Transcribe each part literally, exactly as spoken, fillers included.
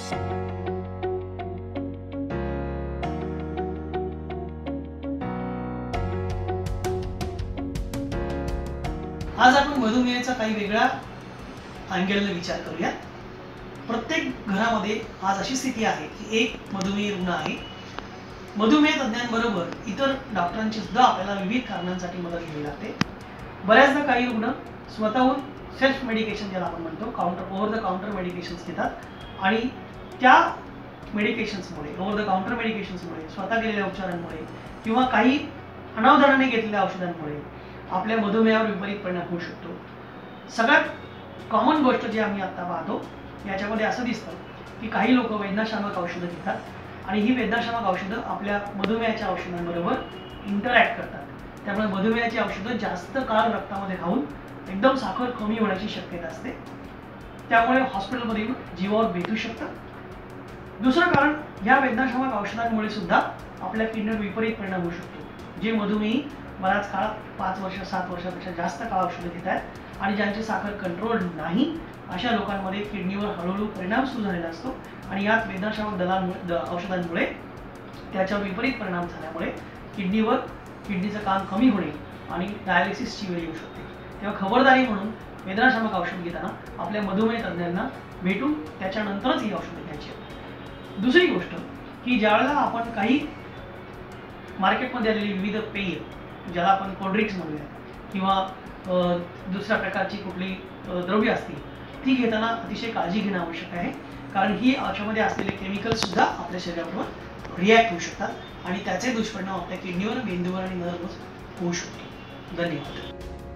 आज आपण मधुमेहाचा काही वेगळा अँगलने विचार करूया। प्रत्येक घरामध्ये आज अशी स्थिती आहे की एक मधुमेह रुग्ण आहे। मधुमेह तज्ञांबरोबर इतर डॉक्टरांची सुद्धा आपल्याला विविध कारणांसाठी मदत घ्यावी लागते। बऱ्याचदा काही रुग्ण स्वतःहून सेल्फ मेडिकेशन ज्याला आपण म्हणतो counter over the counter medications घेतात आणि त्या मेडिकेशन्समुळे ओव्हर द काउंटर मेडिकेशन्समुळे स्वतः केलेल्या उपचारांमुळे किंवा काही अनावधानाने घेतलेल्या औषधांमुळे आपल्या मधुमेहावर विपरीत परिणाम होऊ शकतो। सगळ्यात कॉमन गोष्ट जी आम्ही आता पाहतो याच्यामध्ये असं दिसतं की काही लोक वेदनाशामक औषधं घेतात आणि ही वेदनाशामक औषधं आपल्या मधुमेहाच्या औषधांबरोबर इंटरॅक्ट करतात। त्यामुळे मधुमेहाची औषधं जास्त काळ रक्तामध्ये खाऊन एकदम साखर कमी होण्याची शक्यता असते। त्यामुळे हॉस्पिटलमध्ये जीवावर बेतू शकतं। दुसरं कारण या वेदनाशामक औषधांमुळे सुद्धा आपल्या किडनीवर विपरीत परिणाम होऊ शकतो। जे मधुमेही बराच काळ पाच वर्ष सात वर्षापेक्षा जास्त काळ औषधं घेत आहेत आणि ज्यांची साखर कंट्रोल नाही अशा लोकांमध्ये किडनीवर हळूहळू परिणाम सुरू झालेला असतो आणि यात वेदनाशामक दलांमुळे औषधांमुळे त्याच्यावर विपरीत परिणाम झाल्यामुळे किडनीवर किडनीचं काम कमी होणे आणि डायलिसिसची वेळ येऊ शकते। तेव्हा खबरदारी म्हणून वेदनाशामक औषध घेताना आपल्या मधुमेह तज्ञांना भेटून त्याच्यानंतरच ही औषधं घ्यायची आहेत। दुसरी गोष्ट की ज्यावेळेला आपण काही मार्केटमध्ये आलेली विविध पेय ज्याला आपण कोल्ड्रिंक्स म्हणूया किंवा दुसऱ्या प्रकारची कुठली द्रव्य असतील ती घेताना अतिशय काळजी घेणं आवश्यक आहे। कारण ही औषधामध्ये असलेले केमिकल्स सुद्धा आपल्या शरीरावर रिॲक्ट होऊ शकतात आणि त्याचे दुष्परिणाम आपल्या किडनीवर मेंदूवर आणि नर्व्हवर होऊ शकतो। धन्यवाद।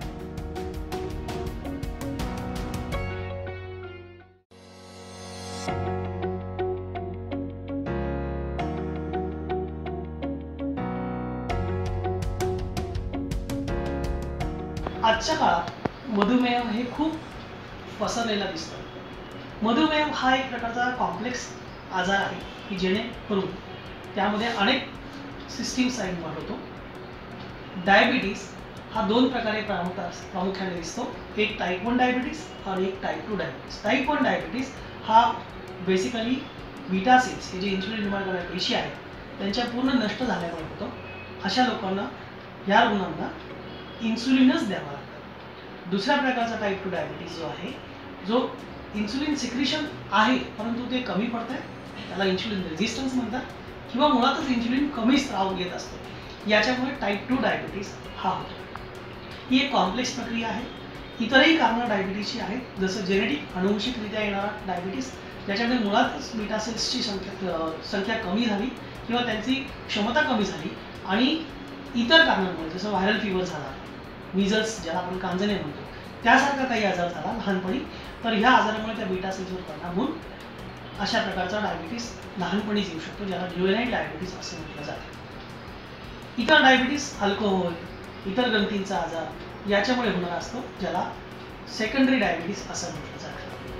आजच्या काळात मधुमेह हे खूप पसरलेला दिसतं। मधुमेह हा एक प्रकारचा कॉम्प्लेक्स आजार आहे की जेणेकरून त्यामध्ये अनेक सिस्टीम्सचा इन्व्हॉल्व होतो। डायबिटीज हा दोन प्रकारे प्रामुख्याने दिसतो, एक टाईप वन डायबिटीज आणि एक type two diabetes. Type one diabetes हा बेसिकली बीटा सेल्स हे जे इन्सुलिन निर्माण करणारे पेशी आहेत त्यांच्या पूर्ण नष्ट झाल्यामुळे होतो। अशा लोकांना या रुग्णांना इन्सुलिनच द्यावा लागतं। दुसऱ्या प्रकारचा टाईप टू डायबिटीज जो आहे जो इन्सुलिन सिक्रिशन आहे परंतु ते कमी पडतंय त्याला इन्सुलिन रेझिस्टन्स म्हणतात किंवा मुळातच इन्सुलिन कमी स्त्राव घेत असतो याच्यामुळे टाईप टू डायबिटीज हा होतो। ही एक कॉम्प्लेक्स प्रक्रिया आहे। इतरही कारणं डायबिटीजची आहेत जसं जेनेटिक अनुवंशिकरित्या येणारा डायबिटीज ज्याच्यामध्ये मुळातच बीटा सेल्सची संख्या संख्या कमी झाली किंवा त्यांची क्षमता कमी झाली आणि इतर कारणांमुळे जसं व्हायरल फीवर झाला, मिझल्स ज्याला आपण कांजणे म्हणतो त्यासारखा काही आजार झाला लहानपणी तर ह्या आजारामुळे त्या बीटा सेल्सवर परिणाम होऊन अशा प्रकारचा डायबिटीस लहानपणीच येऊ शकतो ज्याला ज्युवेनाईल डायबिटीस असं म्हटलं जातं। इतर डायबिटीस अल्कोहोल इतर ग्रंथींचा आजार याच्यामुळे होणारा असतो ज्याला सेकंडरी डायबिटीस असं म्हटलं जातं।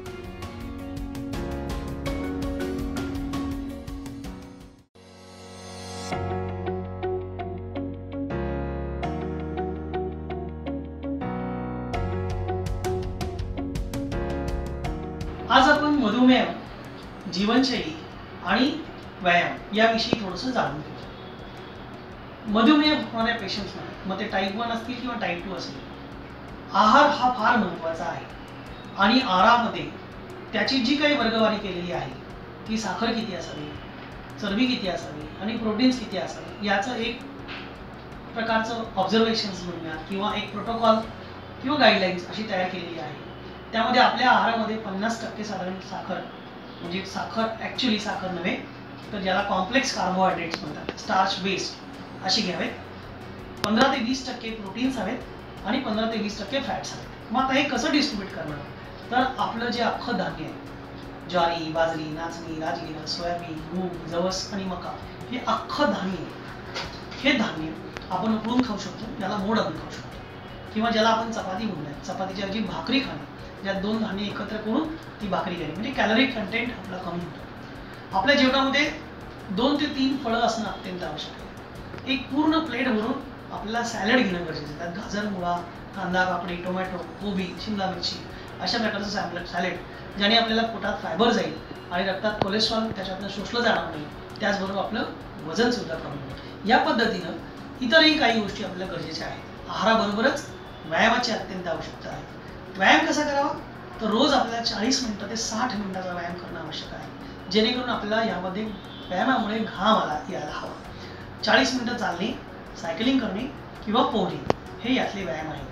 आज आपण मधुमेह, जीवनशैली आणि व्यायाम याविषयी थोडंसं जाणून घेऊ। मधुमेह होणाऱ्या पेशंट्सना मग ते टाईप वन असतील किंवा टाईप टू असतील आहार हा फार महत्त्वाचा आहे आणि आहारामध्ये त्याची जी काही वर्गवारी केलेली आहे की साखर किती असावी, चरबी किती असावी आणि प्रोटीन्स किती असावे याचं एक प्रकारचं ऑब्झर्वेशन्स म्हणूया किंवा एक प्रोटोकॉल किंवा गाईडलाईन्स अशी तयार केलेली आहे। त्यामध्ये आपल्या आहारामध्ये पन्नास टक्के साधारण साखर म्हणजे साखर ॲक्च्युली साखर नव्हे तर ज्याला कॉम्प्लेक्स कार्बोहायड्रेट्स म्हणतात स्टार्च बेस्ड अशी घ्यावेत, पंधरा ते वीस टक्के प्रोटीन्स हवेत आणि पंधरा ते वीस टक्के फॅट्स हवेत। मग आता हे कसं डिस्ट्रीब्यूट करणार तर आपलं जे अख्खं धान्य आहे ज्वारी, बाजरी, नाचणी, राजगिरा, सोयाबीन, मूग, जवस आणि मका हे अख्खं धान्य हे धान्य आपण उकळून खाऊ शकतो ज्याला मोड आणून खाऊ शकतो किंवा ज्याला आपण चपाती म्हणूया चपातीची ऐवजी भाकरी खाणं ज्यात दोन धान्य एकत्र करून ती भाकरी केली म्हणजे कॅलरी कंटेंट आपला कमी होतो। आपल्या जेवणामध्ये दोन ते तीन फळं असणं अत्यंत आवश्यक आहे। एक पूर्ण प्लेट भरून आपल्याला सॅलड घेणं गरजेचं आहे। त्यात गाजर, मुळा, कांदा, काकडी, टोमॅटो, कोबी, शिमला मिरची अशा प्रकारचं सॅलड सॅलड ज्याने आपल्याला पोटात फायबर जाईल आणि रक्तात कोलेस्ट्रॉल त्याच्यातनं शोषलं जाणार नाही, त्याचबरोबर आपलं वजन सुद्धा कमी होईल. या पद्धतीनं इतरही काही गोष्टी आपल्याला गरजेच्या आहेत. आहाराबरोबरच व्यायामाची अत्यंत आवश्यकता आहे. व्यायाम कसा करावा, तर रोज आपल्याला चाळीस मिनिटं ते साठ मिनिटाचा व्यायाम करणं आवश्यक आहे, जेणेकरून आपल्याला यामध्ये व्यायामामुळे घाम आला यायला हवा. चाळीस मिनिटं चालणे, सायकलिंग करणे किंवा पोहणे हे यातले व्यायाम आहेत.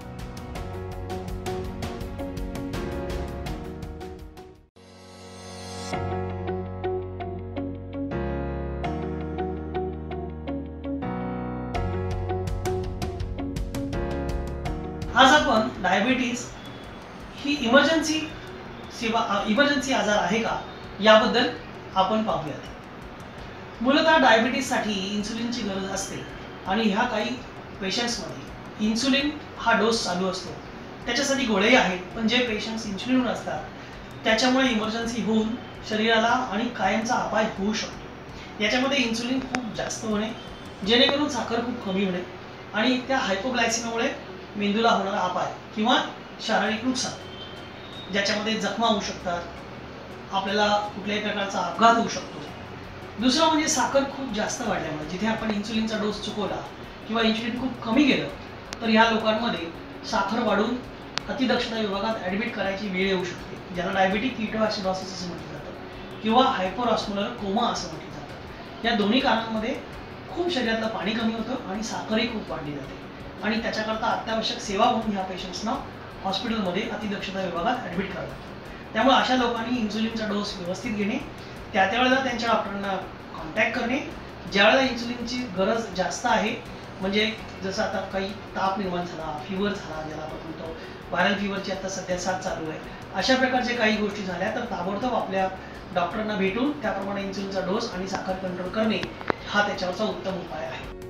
आज आपण डायबिटीज ही इमर्जन्सी सेवा इमर्जन्सी आजार आहे का याबद्दल आपण पाहूयात. मूलतः डायबिटीजसाठी इन्सुलिनची गरज असते आणि ह्या काही पेशंट्समध्ये इन्सुलिन हा डोस चालू असतो. त्याच्यासाठी गोळ्याही आहेत, पण जे पेशंट्स इन्सुलिनवर असतात त्याच्यामुळे इमर्जन्सी होऊन शरीराला आणि कायमचा अपाय होऊ शकतो. याच्यामध्ये इन्सुलिन खूप जास्त होणे, जेणेकरून साखर खूप कमी होणे आणि त्या हायपोग्लायसिमियामुळे मेंदूला होणारा अपाय किंवा शारीरिक नुकसान, ज्याच्यामध्ये जखमा होऊ शकतात, आपल्याला कुठल्याही प्रकारचा अपघात होऊ शकतो. दुसरं म्हणजे साखर खूप जास्त वाढल्यामुळे जिथे आपण इन्सुलिनचा डोस चुकवला किंवा इन्सुलिन खूप कमी गेलं तर ह्या लोकांमध्ये साखर वाढून अतिदक्षता विभागात ॲडमिट करायची वेळ येऊ शकते, ज्याला डायबिटिक कीटोॲसिडोसिस असं म्हटलं जातं किंवा हायपोऑस्मोलर कोमा असं म्हटलं जातं. या दोन्ही कारणांमध्ये खूप शरीरातलं पाणी कमी होतं आणि साखरही खूप वाढली जाते आणि त्याच्याकरता अत्यावश्यक सेवा म्हणून ह्या पेशंट्सना हॉस्पिटलमध्ये अतिदक्षता विभागात ॲडमिट करावं लागतं. त्यामुळे अशा लोकांनी इन्सुलिनचा डोस व्यवस्थित घेणे, त्या त्यावेळेला त्यांच्या डॉक्टरांना कॉन्टॅक्ट करणे. ज्यावेळेला इन्सुलिनची गरज जास्त आहे, म्हणजे जसं आता काही ताप निर्माण झाला, फिवर झाला, ज्याला आपण म्हणतो व्हायरल फिवरची आता सध्या साथ चालू आहे, अशा प्रकारच्या काही गोष्टी झाल्या तर ताबडतोब आपल्या डॉक्टरांना भेटून त्याप्रमाणे इन्सुलिनचा डोस आणि साखर कंट्रोल करणे हा त्याच्यावरचा उत्तम उपाय आहे.